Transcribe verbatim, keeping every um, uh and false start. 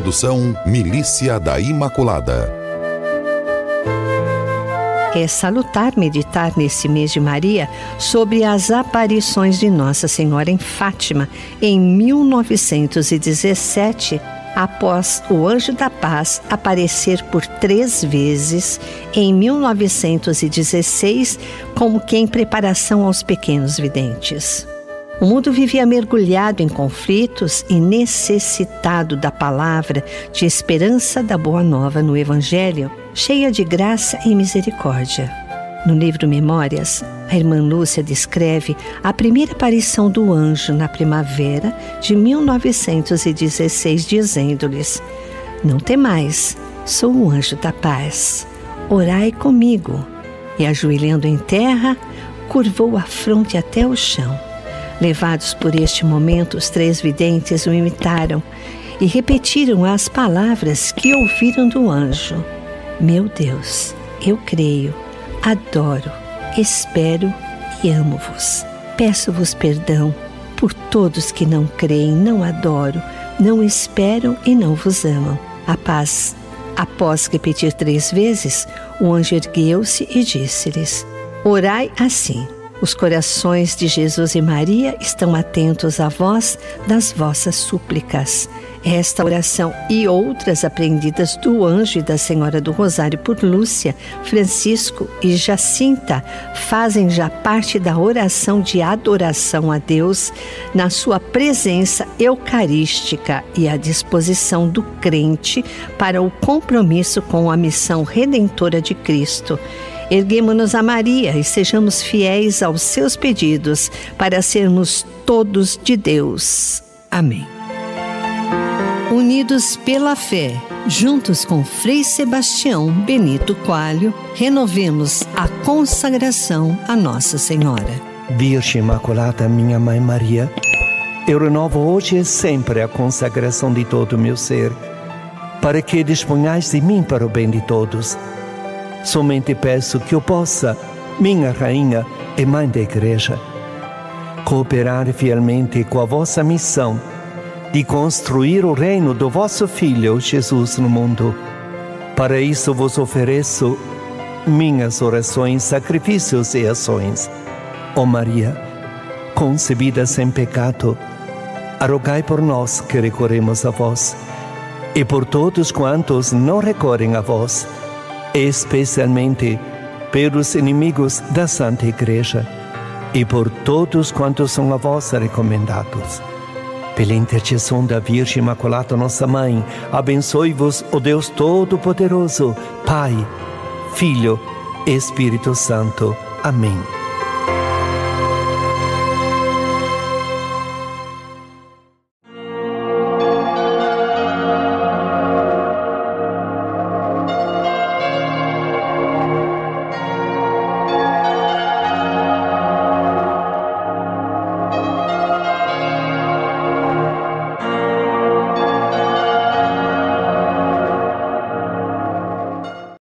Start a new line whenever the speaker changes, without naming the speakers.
Produção Milícia da Imaculada.
É salutar meditar nesse mês de Maria sobre as aparições de Nossa Senhora em Fátima em mil novecentos e dezessete, após o Anjo da Paz aparecer por três vezes em mil novecentos e dezesseis, como que em preparação aos pequenos videntes. O mundo vivia mergulhado em conflitos e necessitado da palavra de esperança da Boa Nova no Evangelho, cheia de graça e misericórdia. No livro Memórias, a irmã Lúcia descreve a primeira aparição do anjo na primavera de mil novecentos e dezesseis, dizendo-lhes: "Não temais, sou o anjo da paz. Orai comigo." E, ajoelhando em terra, curvou a fronte até o chão. Levados por este momento, os três videntes o imitaram e repetiram as palavras que ouviram do anjo: "Meu Deus, eu creio, adoro, espero e amo-vos. Peço-vos perdão por todos que não creem, não adoram, não esperam e não vos amam. A paz." Após repetir três vezes, o anjo ergueu-se e disse-lhes: "Orai assim. Os corações de Jesus e Maria estão atentos à voz das vossas súplicas." Esta oração e outras aprendidas do anjo e da Senhora do Rosário por Lúcia, Francisco e Jacinta fazem já parte da oração de adoração a Deus na sua presença eucarística e à disposição do crente para o compromisso com a missão redentora de Cristo. Erguemo-nos a Maria e sejamos fiéis aos seus pedidos para sermos todos de Deus. Amém. Unidos pela fé, juntos com Frei Sebastião Benito Coelho, renovemos a consagração a Nossa Senhora.
Virgem Imaculada, minha Mãe Maria, eu renovo hoje e sempre a consagração de todo o meu ser, para que disponhais de mim para o bem de todos. Somente peço que eu possa, minha Rainha e Mãe da Igreja, cooperar fielmente com a vossa missão de construir o reino do vosso Filho Jesus no mundo. Para isso vos ofereço minhas orações, sacrifícios e ações. Ó Maria, concebida sem pecado, rogai por nós que recorremos a vós, e por todos quantos não recorrem a vós, especialmente pelos inimigos da Santa Igreja e por todos quantos são a vós recomendados. Pela intercessão da Virgem Imaculada, nossa Mãe, abençoe-vos o Deus Todo-Poderoso, Pai, Filho e Espírito Santo. Amém.